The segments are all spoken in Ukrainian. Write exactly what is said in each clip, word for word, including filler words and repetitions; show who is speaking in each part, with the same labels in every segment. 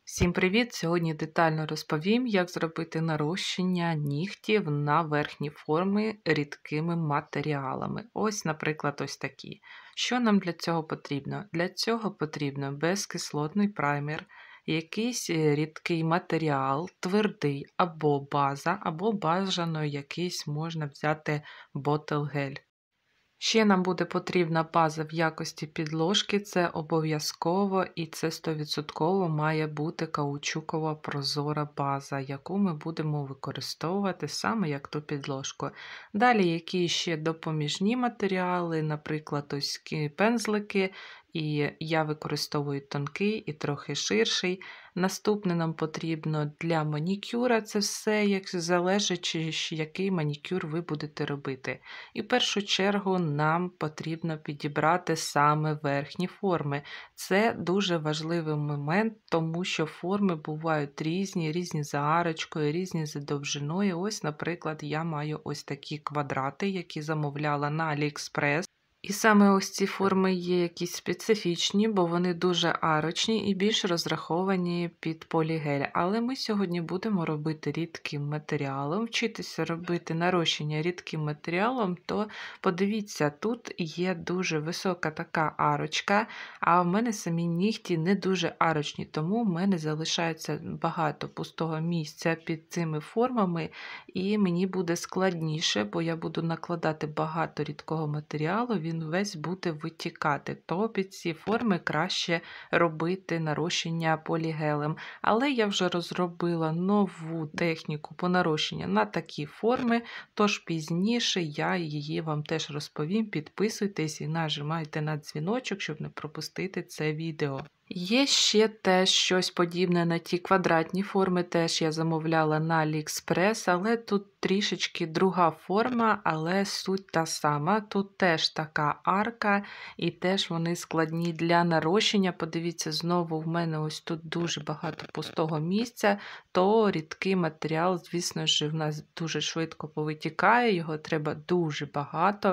Speaker 1: Всім привіт! Сьогодні детально розповім, як зробити нарощення нігтів на верхні форми рідкими матеріалами. Ось, наприклад, ось такі. Що нам для цього потрібно? Для цього потрібно безкислотний праймер, якийсь рідкий матеріал, твердий або база, або бажано якийсь можна взяти ботл-гель. Ще нам буде потрібна база в якості підложки, це обов'язково і це сто відсотків має бути каучукова прозора база, яку ми будемо використовувати саме як ту підложку. Далі які ще допоміжні матеріали, наприклад, ось пензлики, і я використовую тонкий і трохи ширший. Наступне нам потрібно для манікюра, це все, як залежить, який манікюр ви будете робити. І в першу чергу нам потрібно підібрати саме верхні форми. Це дуже важливий момент, тому що форми бувають різні, різні за арочкою, різні за довжиною. Ось, наприклад, я маю ось такі квадрати, які замовляла на AliExpress. І саме ось ці форми є якісь специфічні, бо вони дуже арочні і більш розраховані під полігель. Але ми сьогодні будемо робити рідким матеріалом, вчитися робити нарощення рідким матеріалом, то подивіться, тут є дуже висока така арочка, а в мене самі нігті не дуже арочні, тому в мене залишається багато пустого місця під цими формами, і мені буде складніше, бо я буду накладати багато рідкого матеріалу, він весь буде витікати, то під ці форми краще робити нарощення полігелем. Але я вже розробила нову техніку по нарощенню на такі форми, тож пізніше я її вам теж розповім. Підписуйтесь і нажимайте на дзвіночок, щоб не пропустити це відео. Є ще теж щось подібне на ті квадратні форми, теж я замовляла на AliExpress, але тут трішечки друга форма, але суть та сама. Тут теж така арка і теж вони складні для нарощення. Подивіться, знову в мене ось тут дуже багато пустого місця, то рідкий матеріал, звісно ж, в нас дуже швидко повитікає, його треба дуже багато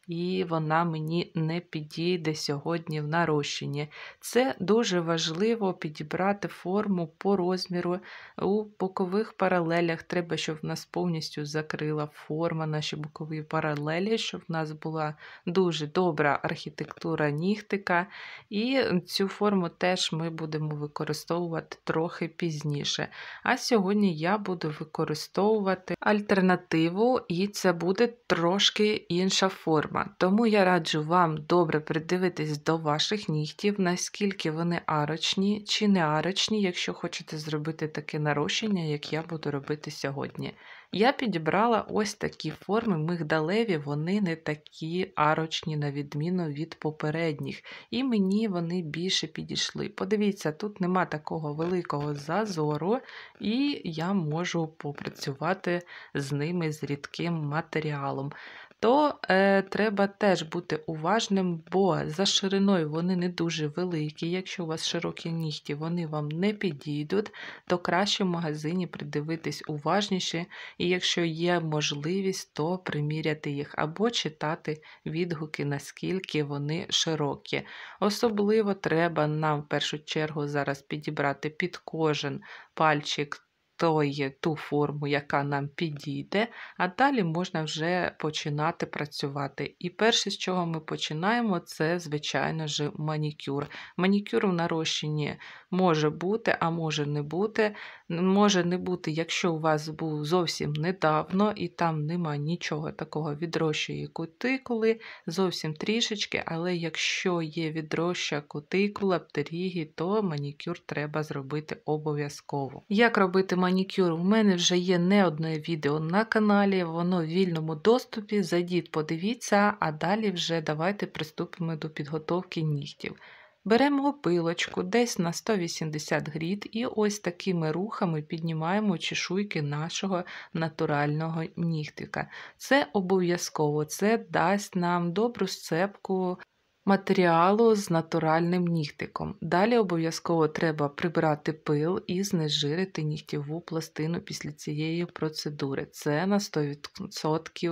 Speaker 1: і вона мені не підійде сьогодні в нарощенні. Це дуже Дуже важливо підібрати форму по розміру. У бокових паралелях треба, щоб в нас повністю закрила форма наші бокові паралелі, щоб в нас була дуже добра архітектура нігтика. І цю форму теж ми будемо використовувати трохи пізніше. А сьогодні я буду використовувати альтернативу, і це буде трошки інша форма. Тому я раджу вам добре придивитись до ваших нігтів, наскільки вони арочні чи не арочні, якщо хочете зробити таке нарощення, як я буду робити сьогодні. Я підібрала ось такі форми, мигдалеві, вони не такі арочні, на відміну від попередніх. І мені вони більше підійшли. Подивіться, тут нема такого великого зазору, і я можу попрацювати з ними з рідким матеріалом. То е, треба теж бути уважним, бо за шириною вони не дуже великі. Якщо у вас широкі нігті, вони вам не підійдуть, то краще в магазині придивитись уважніше. І якщо є можливість, то приміряти їх або читати відгуки, наскільки вони широкі. Особливо треба нам в першу чергу зараз підібрати під кожен пальчик той, ту форму, яка нам підійде, а далі можна вже починати працювати. І перше, з чого ми починаємо, це, звичайно ж, манікюр. Манікюр в нарощенні може бути, а може не бути. Може не бути, якщо у вас був зовсім недавно, і там немає нічого такого відрощує кутикули, зовсім трішечки, але якщо є відроща кутикула, птерігі, то манікюр треба зробити обов'язково. Як робити манікюр? У мене вже є не одне відео на каналі, воно в вільному доступі, зайдіть, подивіться, а далі вже давайте приступимо до підготовки нігтів. Беремо пилочку десь на сто вісімдесят грід і ось такими рухами піднімаємо чешуйки нашого натурального нігтика. Це обов'язково, це дасть нам добру сцепку матеріалу з натуральним нігтиком. Далі обов'язково треба прибрати пил і знежирити нігтєву пластину після цієї процедури. Це на сто відсотків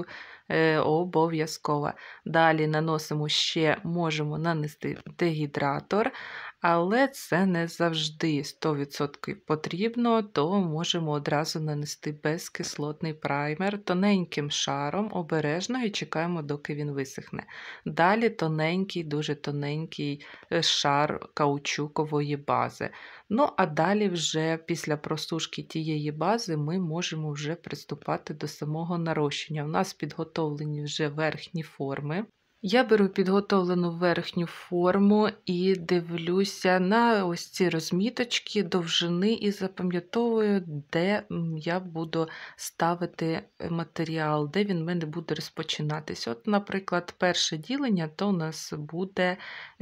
Speaker 1: е, обов'язково. Далі наносимо ще, можемо нанести дегідратор, але це не завжди сто відсотків потрібно, то можемо одразу нанести безкислотний праймер тоненьким шаром, обережно і чекаємо, доки він висохне. Далі тоненький, дуже тоненький шар каучукової бази. Ну, а далі вже після просушки тієї бази ми можемо вже приступати до самого нарощення. У нас підготовлені вже верхні форми. Я беру підготовлену верхню форму і дивлюся на ось ці розміточки довжини і запам'ятовую, де я буду ставити матеріал, де він в мене буде розпочинатись. От, наприклад, перше ділення, то у нас буде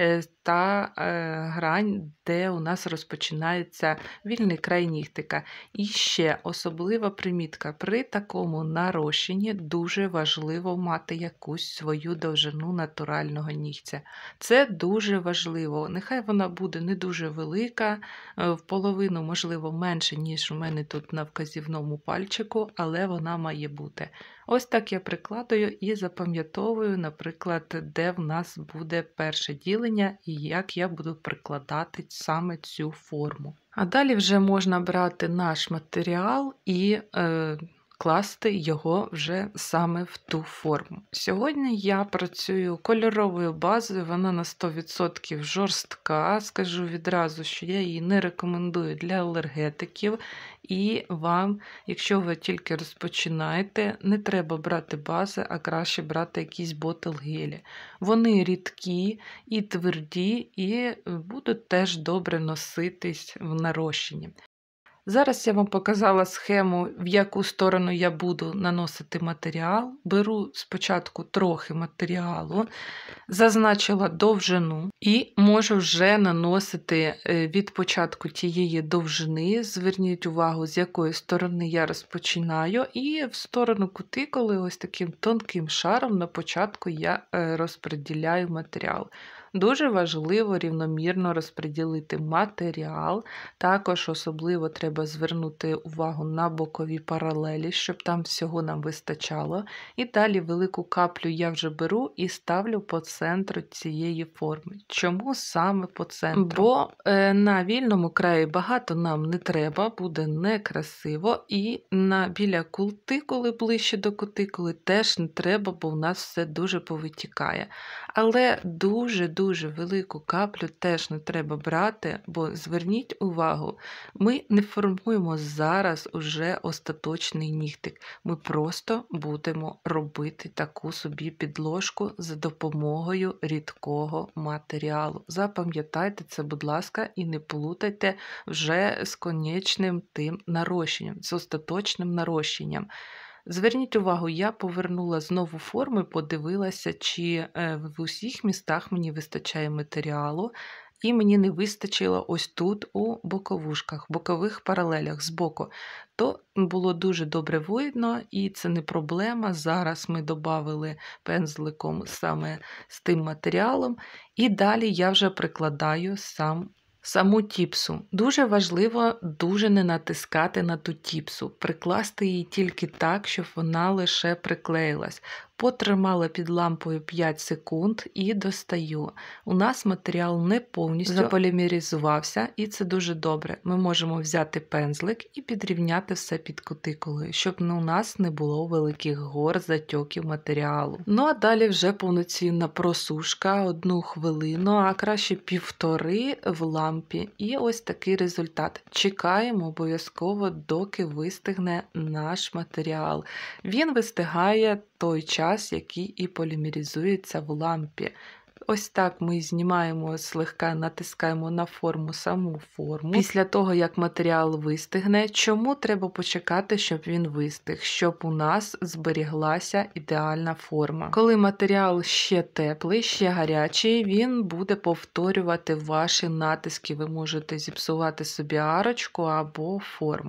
Speaker 1: та грань, де у нас розпочинається вільний край нігтика. І ще особлива примітка. При такому нарощенні дуже важливо мати якусь свою довжину натурального нігтя. Це дуже важливо. Нехай вона буде не дуже велика, в половину, можливо, менше, ніж у мене тут на вказівному пальчику, але вона має бути. Ось так я прикладаю і запам'ятовую, наприклад, де в нас буде перше ділення і як я буду прикладати саме цю форму. А далі вже можна брати наш матеріал і е, класти його вже саме в ту форму. Сьогодні я працюю кольоровою базою, вона на сто відсотків жорстка. Скажу відразу, що я її не рекомендую для алергетиків. І вам, якщо ви тільки розпочинаєте, не треба брати бази, а краще брати якісь ботл-гелі. Вони рідкі і тверді, і будуть теж добре носитись в нарощенні. Зараз я вам показала схему, в яку сторону я буду наносити матеріал. Беру спочатку трохи матеріалу, зазначила довжину і можу вже наносити від початку тієї довжини. Зверніть увагу, з якої сторони я розпочинаю, і в сторону кутикули ось таким тонким шаром на початку я розподіляю матеріал. Дуже важливо рівномірно розподілити матеріал, також особливо треба звернути увагу на бокові паралелі, щоб там всього нам вистачало. І далі велику каплю я вже беру і ставлю по центру цієї форми. Чому саме по центру? Бо е, на вільному краї багато нам не треба, буде некрасиво, і на біля кутикули, ближче до кутикули, теж не треба, бо в нас все дуже повитікає. Але дуже-дуже велику каплю теж не треба брати, бо зверніть увагу, ми не формуємо зараз уже остаточний нігтик. Ми просто будемо робити таку собі підложку за допомогою рідкого матеріалу. Запам'ятайте це, будь ласка, і не плутайте вже з конечним тим нарощенням, з остаточним нарощенням. Зверніть увагу, я повернула знову форми, подивилася, чи в усіх містах мені вистачає матеріалу, і мені не вистачило ось тут у боковушках, бокових паралелях збоку. То було дуже добре видно, і це не проблема. Зараз ми додали пензликом саме з тим матеріалом, і далі я вже прикладаю сам Саму тіпсу. Дуже важливо дуже не натискати на ту тіпсу, прикласти її тільки так, щоб вона лише приклеїлась. Потримала під лампою п'ять секунд і достаю. У нас матеріал не повністю заполімеризувався, і це дуже добре. Ми можемо взяти пензлик і підрівняти все під кутикулою, щоб у нас не було великих гор затьоків матеріалу. Ну а далі вже повноцінна просушка, одну хвилину, а краще півтори в лампі. І ось такий результат. Чекаємо обов'язково, доки вистигне наш матеріал. Він вистигає той час, який і полімеризується в лампі. Ось так ми знімаємо, слегка натискаємо на форму саму форму. Після того, як матеріал вистигне, чому треба почекати, щоб він вистиг? Щоб у нас зберіглася ідеальна форма. Коли матеріал ще теплий, ще гарячий, він буде повторювати ваші натиски. Ви можете зіпсувати собі арочку або форму.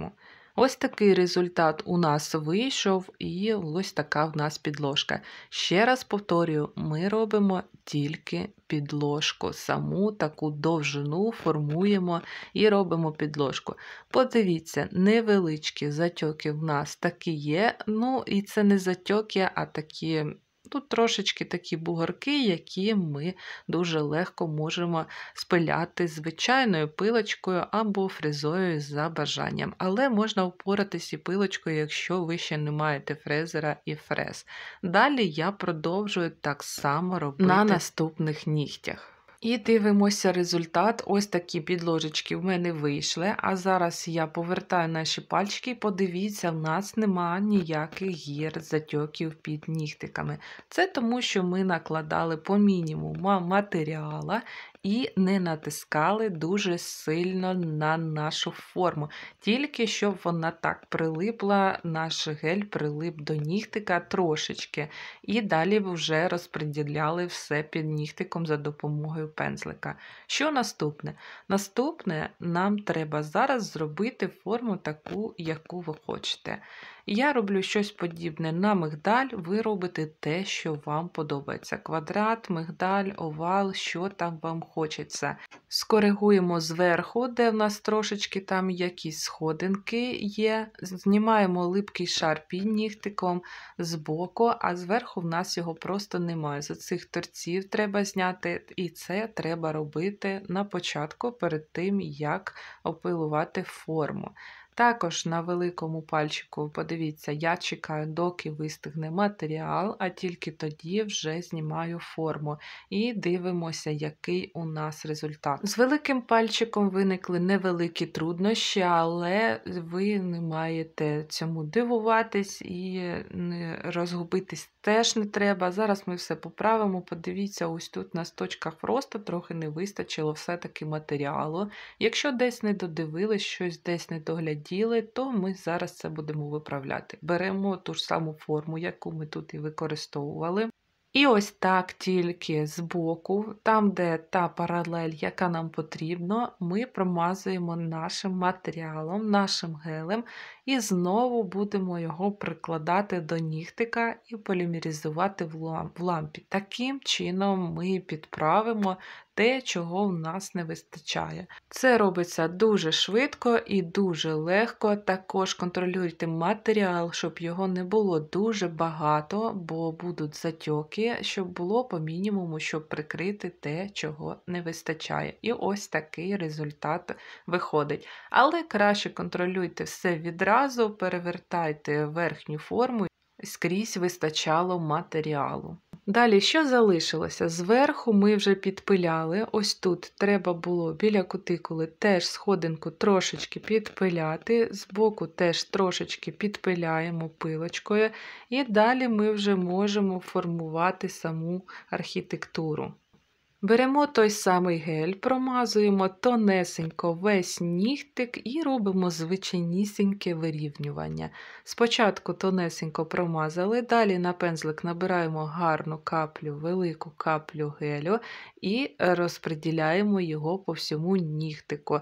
Speaker 1: Ось такий результат у нас вийшов, і ось така в нас підложка. Ще раз повторюю, ми робимо тільки підложку, саму таку довжину формуємо і робимо підложку. Подивіться, невеличкі затьоки в нас такі є, ну і це не затьоки, а такі... Тут трошечки такі бугорки, які ми дуже легко можемо спиляти звичайною пилочкою або фрезою за бажанням. Але можна впоратись і пилочкою, якщо ви ще не маєте фрезера і фрез. Далі я продовжую так само робити на наступних нігтях. І дивимося результат. Ось такі підложечки в мене вийшли. А зараз я повертаю наші пальчики. Подивіться, в нас нема ніяких гір, затьоків під нігтиками. Це тому, що ми накладали по мінімуму матеріала і не натискали дуже сильно на нашу форму. Тільки щоб вона так прилипла, наш гель прилип до нігтика трошечки. І далі вже розподіляли все під нігтиком за допомогою пензлика. Що наступне? Наступне нам треба зараз зробити форму таку, яку ви хочете. Я роблю щось подібне на мигдаль, ви робите те, що вам подобається. Квадрат, мигдаль, овал, що там вам хочеться. Скоригуємо зверху, де в нас трошечки там якісь сходинки є. Знімаємо липкий шар під нігтиком збоку, а зверху в нас його просто немає. З цих торців треба зняти, і це треба робити на початку, перед тим, як опилувати форму. Також на великому пальчику, подивіться, я чекаю, доки вистигне матеріал, а тільки тоді вже знімаю форму. І дивимося, який у нас результат. З великим пальчиком виникли невеликі труднощі, але ви не маєте цьому дивуватись і розгубитись теж не треба. Зараз ми все поправимо. Подивіться, ось тут на точках просто трохи не вистачило все-таки матеріалу. Якщо десь не додивились, щось десь не догляділи, то ми зараз це будемо виправляти. Беремо ту ж саму форму, яку ми тут і використовували. І ось так тільки збоку, там де та паралель, яка нам потрібна, ми промазуємо нашим матеріалом, нашим гелем і знову будемо його прикладати до нігтика і полімеризувати в лампі. Таким чином ми підправимо те, чого в нас не вистачає. Це робиться дуже швидко і дуже легко. Також контролюйте матеріал, щоб його не було дуже багато, бо будуть затьоки, щоб було по мінімуму, щоб прикрити те, чого не вистачає. І ось такий результат виходить. Але краще контролюйте все відразу, перевертайте верхню форму, скрізь вистачало матеріалу. Далі, що залишилося? Зверху ми вже підпиляли. Ось тут треба було біля кутикули теж сходинку трошечки підпиляти. Збоку теж трошечки підпиляємо пилочкою. І далі ми вже можемо формувати саму архітектуру. Беремо той самий гель, промазуємо тонесенько весь нігтик і робимо звичайнісіньке вирівнювання. Спочатку тонесенько промазали, далі на пензлик набираємо гарну каплю, велику каплю гелю і розподіляємо його по всьому нігтику.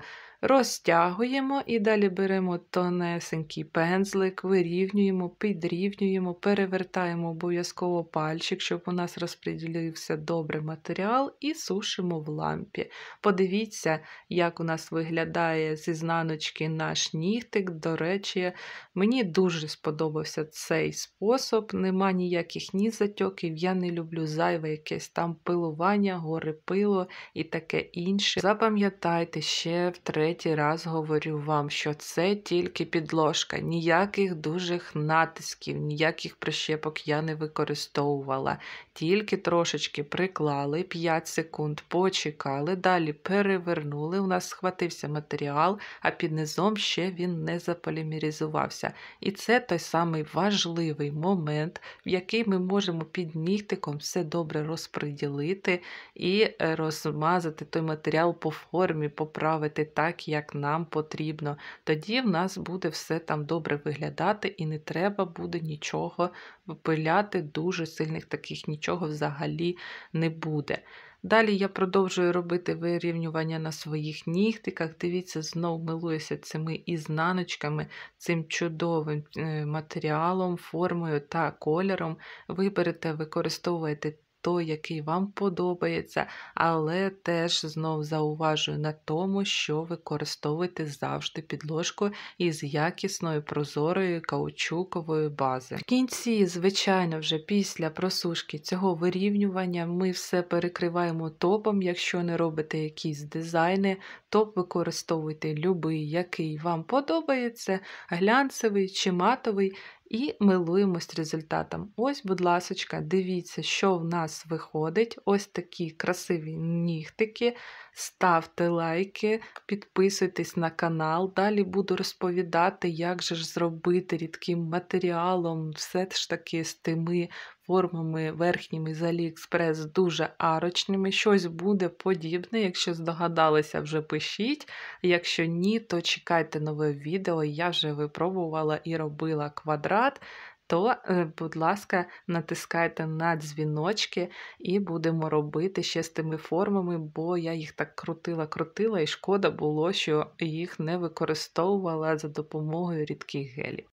Speaker 1: Розтягуємо і далі беремо тонесенький пензлик, вирівнюємо, підрівнюємо, перевертаємо обов'язково пальчик, щоб у нас розподілився добре матеріал, і сушимо в лампі. Подивіться, як у нас виглядає з ізнаночки наш нігтик. До речі, мені дуже сподобався цей спосіб, нема ніяких ні затьоків, я не люблю зайве якесь там пилування, гори пилу і таке інше. Запам'ятайте, ще втретє, Третій раз говорю вам, що це тільки підложка, ніяких дужих натисків, ніяких прищепок я не використовувала. Тільки трошечки приклали, п'ять секунд почекали, далі перевернули, у нас схватився матеріал, а під низом ще він не заполімеризувався. І це той самий важливий момент, в який ми можемо під нігтиком все добре розподілити і розмазати той матеріал по формі, поправити так, як нам потрібно. Тоді в нас буде все там добре виглядати і не треба буде нічого випиляти, дуже сильних таких нічого взагалі не буде. Далі я продовжую робити вирівнювання на своїх нігтиках. Дивіться, знов милуюся цими ізнаночками, цим чудовим е, матеріалом, формою та кольором. Виберете, використовуєте той, який вам подобається, але теж знов зауважую на тому, що використовуйте завжди підложку із якісної прозорої каучукової бази. В кінці, звичайно, вже після просушки цього вирівнювання ми все перекриваємо топом, якщо не робите якісь дизайни, топ використовуйте любий, який вам подобається, глянцевий чи матовий, і милуємось результатом. Ось, будь ласочка, дивіться, що в нас виходить. Ось такі красиві нігтики. Ставте лайки, підписуйтесь на канал. Далі буду розповідати, як же ж зробити рідким матеріалом, все ж таки з тими формами верхніми з Аліекспрес дуже арочними. Щось буде подібне, якщо здогадалися, вже пишіть. Якщо ні, то чекайте нове відео. Я вже випробувала і робила квадрат. То, будь ласка, натискайте на дзвіночки і будемо робити ще з тими формами, бо я їх так крутила-крутила і шкода було, що їх не використовувала за допомогою рідких гелів.